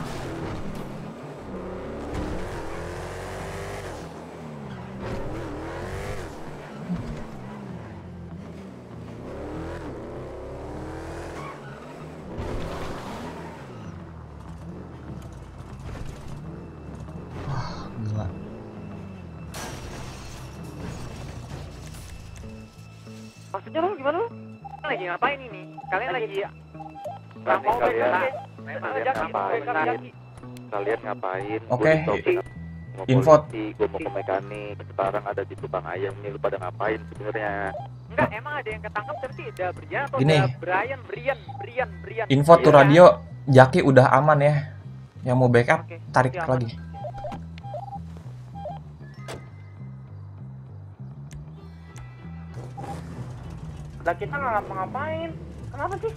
wah, gila. Maksudnya lo gimana lo? Lagi ngapain ini? Kalian lagi Nah, nih kalian, kalian ngapain? Kalian ngapain? Oke. Mau Info. polisi, gue mau ke mekanik. Sekarang ada di tukang ayam nih, lu pada ngapain sebenarnya? Enggak, emang ada yang ketangkep tapi udah Brian atau Gini. udah Brian, Brian, Brian, Brian. Info tuh Iya. radio, Jaki udah aman ya. Yang mau backup, Oke, tarik siap. lagi. Lah kita nggak ngapa-ngapain. Kenapa sih?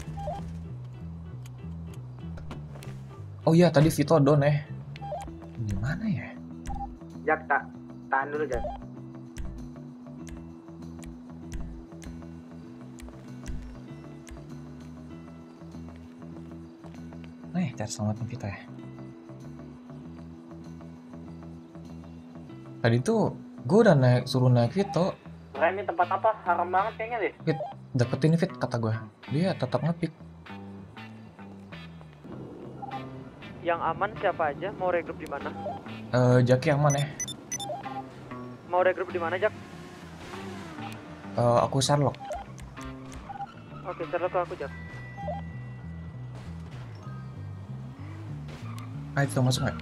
Oh iya, tadi Vito down ya. Gimana ya? Jak, tak, tahan dulu Jak. Nih, cari selamatin Vito ya. Tadi tuh gue udah naik, suruh naik Vito. Ren, ini tempat apa? Haram banget kayaknya deh. Fit, deketin Fit kata gue. Dia tetap ngepick. Yang aman siapa aja? Mau regroup di mana? Eh, Jaki aman ya. Mau regroup di mana, Jak? Eh, aku Sherlock. Oke, Sherlock ke aku, Jak. Ayo kita masuk nggak?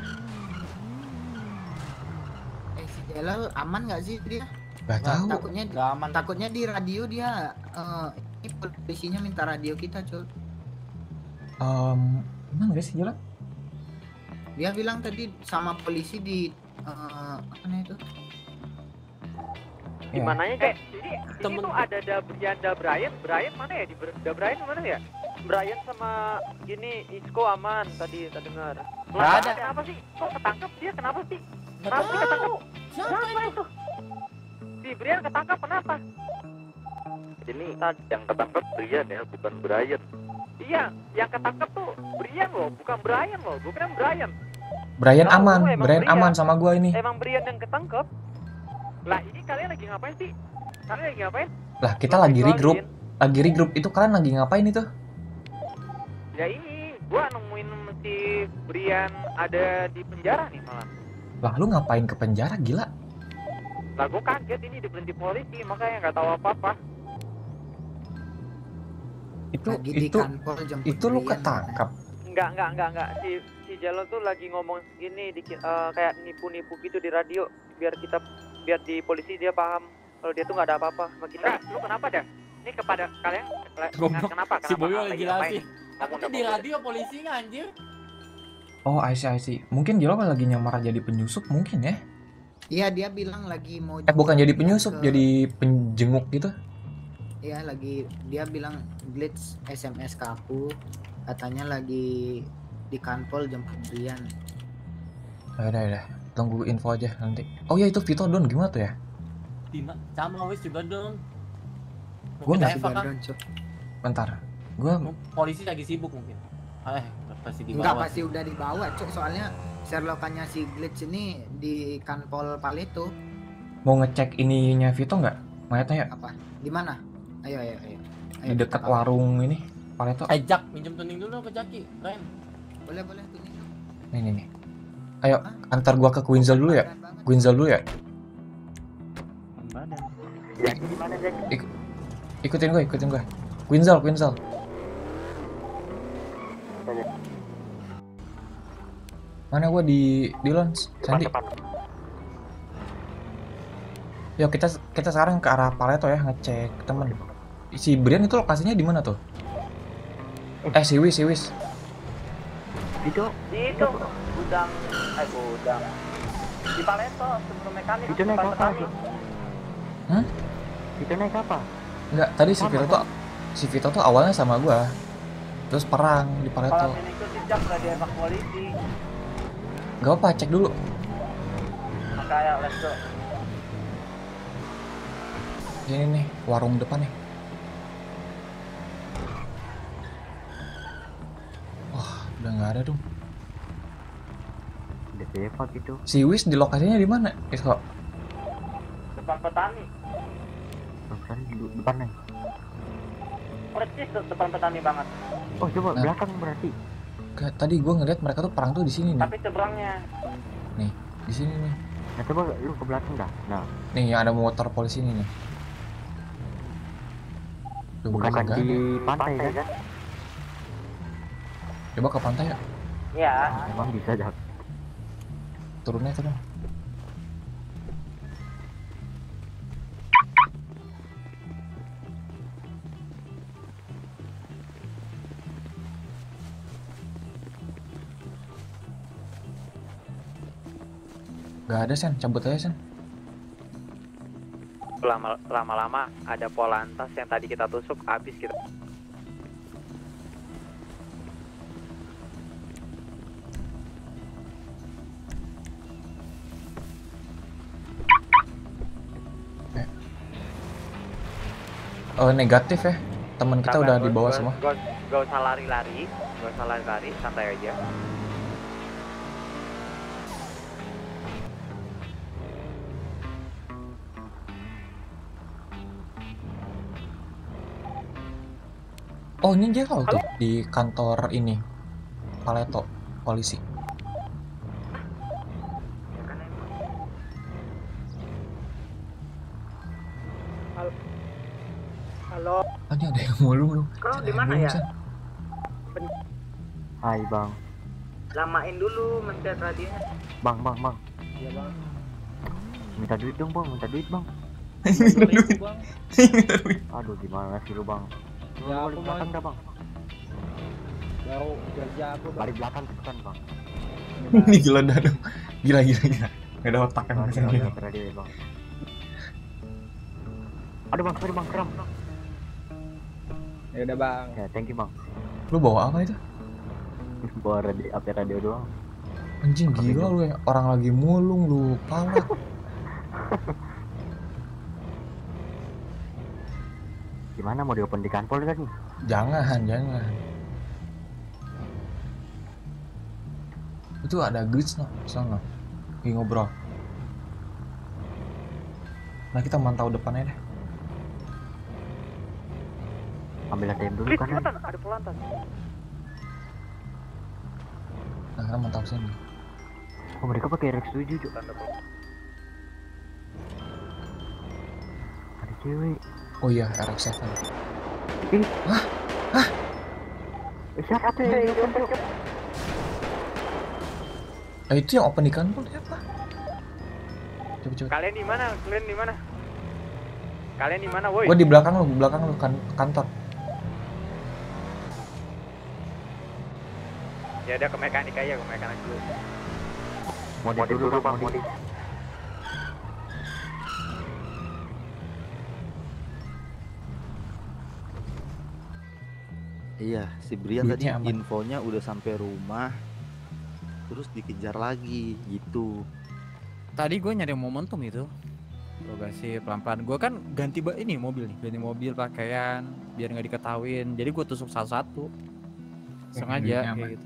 Eh si Jelal aman nggak sih dia? Gak tahu. Takutnya Gak aman. takutnya di radio dia eh ini polisinya minta radio kita, Cul. Um, emang gak sih jalan? Dia bilang tadi sama polisi di eh apa namanya itu? Di Ya. mananya, Jak? Jadi ini tuh ada da Brian, da Brian, Brian mana ya? Di Ber- da Brian mana ya? Brian sama gini Isko aman tadi kita dengar. Nggak ada. Kenapa sih? Kok ketangkep dia? Kenapa sih? Nggak Kenapa sih tahu. ketangkep? Siapa itu? Si Brian ketangkep kenapa? Ini yang ketangkep Brian ya, bukan Brian. Iya, yang ketangkep tuh Brian loh, bukan Brian loh. Gue kira Brian. Brian Tahu, aman, emang Brian Brian. aman sama gua ini. Emang Brian yang ketangkep? Lah ini kalian lagi ngapain sih? Kalian lagi ngapain? Lah kita Belum lagi regroup, dikeluarin. lagi regroup itu kalian lagi ngapain itu? Ya ini, gua nemuin si Brian ada di penjara nih malah. Lah lu ngapain ke penjara gila? Lah gua kaget ini diberhenti polisi, makanya nggak tahu apa-apa. Itu Lagi di itu kantor jemput itu lu Brian. ketangkap. Enggak, enggak, enggak, enggak. Si si Jalo tuh lagi ngomong gini di eh, kayak nipu-nipu gitu di radio biar kita biar di polisi dia paham kalau dia tuh nggak ada apa-apa sama kita. Nah, lu kenapa dah? Ini kepada kalian la- Goblok. kenapa? Si Boyo Kenapa? lagi ngapain? jelasin. Takutnya di radio polisinya anjir. Oh, I see, I see. Mungkin Jelo lagi nyamar jadi penyusup mungkin ya? Iya, dia bilang lagi mau Eh bukan jadi jemput penyusup, ke- jadi penjenguk gitu. Iya, lagi dia bilang glitch S M S ke aku. Katanya lagi di kanpol jemput Brian. Ya udah, udah. Tunggu info aja nanti. Oh ya itu Vito Don gimana tuh ya? Tina sama wis juga dong. Gua nggak Eva kan? Bentar. Gua Polisi lagi sibuk mungkin. Eh, pasti di Enggak, bawah. pasti udah dibawa, Cuk. Soalnya Sherlockannya si glitch ini di kanpol Paleto. mau ngecek ininya Vito nggak? Mayatnya ya? Apa? Di mana? Ayo, ayo, ayo. Ayo, Di dekat kita kawal. warung ini. Paleto. Eh, Jak, minjem tuning dulu ke Jaki. Ren. Boleh, boleh tuh. Nih, nih, nih. Ayo, antar gua ke Quinzel dulu ya. Quinzel dulu ya. Badan. Jadi di mana Jak? Ik- ikutin gue, ikutin gue. Quinzel, Quinzel. Mana gue di di lounge, Sandy. Yuk kita kita sekarang ke arah Paleto ya ngecek temen. Si Brian itu lokasinya di mana tuh? Eh si Wis, si Wis. Itu Di itu gudang, eh gudang. Di Paleto sebelum mekanik. itu naik depan apa? petani. Hah? Itu naik apa? Enggak, tadi si Vito tuh si Vito tuh awalnya sama gua. Terus perang di Kalau Paleto. sini itu si Jak udah dievak polisi. Gak apa, cek dulu. Makanya let's go. Ini nih, warung depan nih. Wah, udah nggak ada dong. Udah dievak itu. Si Wis di lokasinya di mana? Isko. Depan petani. Bukan di depan nih. Persis tuh depan petani banget. Oh coba Nah. belakang berarti. Gak, tadi gua ngeliat mereka tuh perang tuh di sini nih. Tapi seberangnya. Nih, di sini nih. Nah coba lu ke belakang dah. Nah Nih, yang ada motor polisi ini nih. Tuh, bukan belakang di nggak ada. pantai kan? Coba ke pantai ya. Iya. Emang bisa Jak. Turunnya turun. Gak ada Sen, cabut aja Sen. Lama lama-lama ada Polantas yang tadi kita tusuk habis kita. Oh negatif ya, teman kita udah di bawah semua. Gak, gak usah lari-lari, gak usah lari-lari, santai aja. Oh ini dia kalau tuh di kantor ini, Paleto, polisi. Halo. Oh, ini ada yang mulung lu. Kau di mana ya? Hai bang. Lamain dulu mencet radionya. Bang bang bang. Iya bang. Minta duit dong bang, minta duit bang. Minta duit. Minta duit. Aduh gimana sih lu bang? Ya balik aku belakang dah bang. Baru kerja aku bang. Balik belakang cepetan bang. Ini gila dadung. Gila gila gila. Gak ada otak kan Balik macam belakang radio ya bang. Aduh bang, sorry bang, kram. Ya udah bang. Ya thank you bang. Lu bawa apa itu? Bawa radio, apa radio doang. Anjing gila lu ya, orang lagi mulung lu, pala. Gimana mau diopen di kantor lagi? Jangan, jangan. Itu ada glitch no, sana. Lagi ngobrol. Nah kita mantau depannya deh. Ambil A T M dulu Please, kan? cepetan, ada Polantas. Nah kita mantau sini. Oh mereka pakai R X tujuh juga. Ada cewek. Oh iya R X tujuh. Ih, hah? Hah? Eh, siapa tuh yang open tuh? Eh itu yang open di kantor siapa? Coba coba. Kalian di mana? Kalian di mana? Kalian di mana, woi? Gua di belakang lu, di belakang lu kan kantor. Ya udah ke mekanik aja, ke mekanik dulu. Modif dulu bang, modif. Iya, si Brian tadi Duitnya aman. infonya udah sampai rumah, terus dikejar lagi gitu. Tadi gue nyari momentum itu. Gue kasih pelan-pelan. Gue kan ganti ba- ini mobil nih, ganti mobil pakaian biar nggak diketahuin. Jadi gue tusuk satu-satu. Sengaja Duitnya kayak aman. gitu.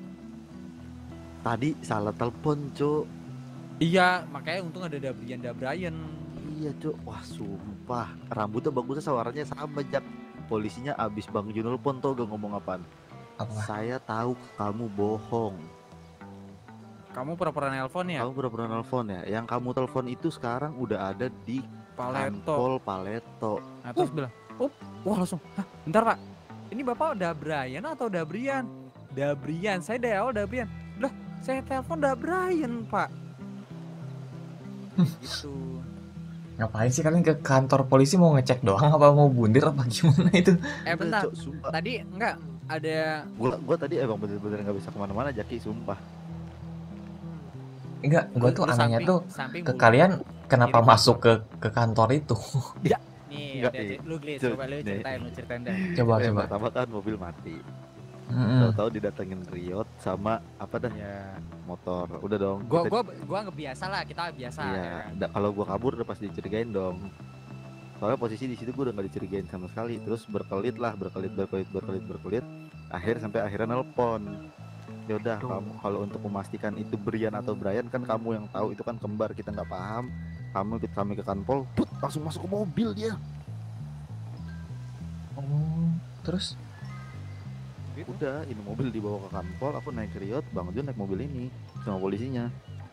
Tadi salah telepon, Cuk. Iya, makanya untung ada Dabrian Dabrian. Iya, Cuk. Wah, sumpah. Rambutnya bagusnya suaranya sama, Jak. Polisinya abis Bang Junul pun tau gak ngomong apaan? Apa? Saya tahu kamu bohong. Kamu pura-pura nelpon ya? Kamu pura-pura nelfon ya. Yang kamu telepon itu sekarang udah ada di Paleto. Kanpol Paleto. Nah, terus bilang, "Oh, wah langsung. Hah, bentar, Pak. Ini Bapak Dabrian atau Dabrian?" Dabrian, saya dari awal Dabrian. Lah, saya telepon Dabrian, Pak. Gitu. Ngapain sih kalian ke kantor polisi, mau ngecek doang apa mau bundir apa gimana itu? Eh bentar, Cuk, sumpah. tadi enggak ada. Gua, gua tadi emang bener-bener gak bisa kemana-mana, Jaki, sumpah. Enggak, gua tuh Lu anehnya samping- tuh samping ke bulu. kalian kenapa Kiri masuk ke ke kantor itu? Nih, Enggak, udah, nih. lu glitch, Cuk, coba lu nih. ceritain, lu ceritain dah. Coba Yang coba. pertama kan mobil mati. Mm-mm. Tahu-tahu didatengin Riot sama apa dah? Ya. Motor. Udah dong. Gua kita- gua gua nggak biasa lah, kita biasa. Iya, ya kan? da- kalau gua kabur udah pasti dicurigain dong. Soalnya posisi di situ gua udah nggak dicurigain sama sekali. Terus berkelit lah, berkelit, berkelit, berkelit, berkelit. Akhir sampai akhirnya nelpon. Ya udah, kamu kalau untuk memastikan itu Brian atau Brian kan kamu yang tahu, itu kan kembar, kita nggak paham. Kamu ikut kami ke kanpol, put, langsung masuk ke mobil dia. Oh, terus Udah, ini mobil dibawa ke kanpol, aku naik Riot, Bang Jun naik mobil ini sama polisinya.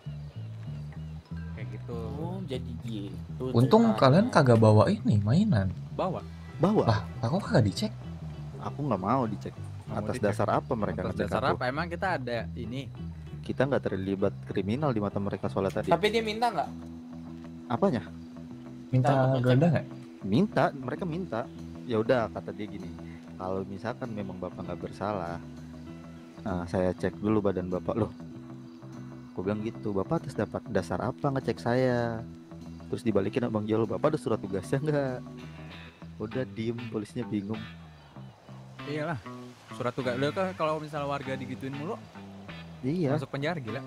Kayak gitu. Oh, jadi gitu. untung ceritanya. kalian kagak bawa ini mainan. Bawa. Bawa? Lah, aku kagak dicek. Aku nggak mau dicek. Atas dasar apa mereka Atas ngecek dasar aku? apa? Emang kita ada ini? Kita nggak terlibat kriminal di mata mereka soalnya tadi. Tapi dia minta nggak? Apanya? Minta geledah nggak? Minta, mereka minta. Ya udah kata dia gini, kalau misalkan memang bapak nggak bersalah, nah, saya cek dulu badan bapak loh. Aku bilang gitu, bapak atas dapat dasar apa ngecek saya? Terus dibalikin abang Jalo, bapak ada surat tugasnya nggak? Udah diem, polisinya bingung. Iyalah. Surat tugas lo kan kalau misalnya warga digituin mulu, iya. masuk penjara gila.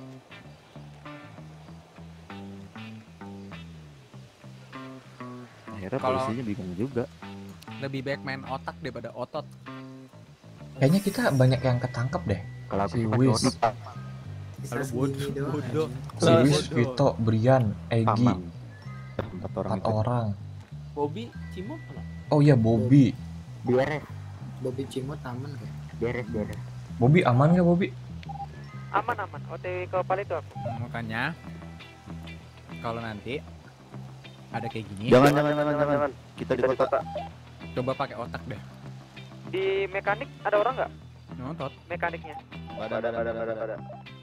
Akhirnya Kalau- polisinya bingung juga. Lebih baik main otak daripada otot. Kayaknya kita banyak yang ketangkep deh. Kalau aku Si sih pakai Wis, otak. Kalau bodoh, bodoh. si Wis, Vito, Brian, Egi, Aman. Empat orang empat itu. orang. Bobby, Cimo mana? Oh iya Bobby. Beres, Bobby Cimut aman kayak. beres, beres. Bobby aman nggak Bobby? Aman aman. O T W ke Palito aku. Makanya kalau nanti ada kayak gini, Jangan, jangan, jangan, jangan. Kita di kota. coba pakai otak deh. Di mekanik ada orang nggak? Nontot. Mekaniknya. Ada, ada, ada, ada, ada.